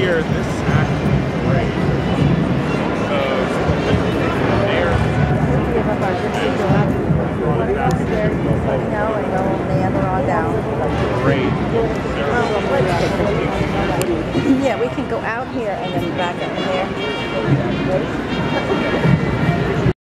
here, this actually parade. Give up our good seat, go out there, let me know, and go meander on down. Yeah, we can go out here and then back up in there.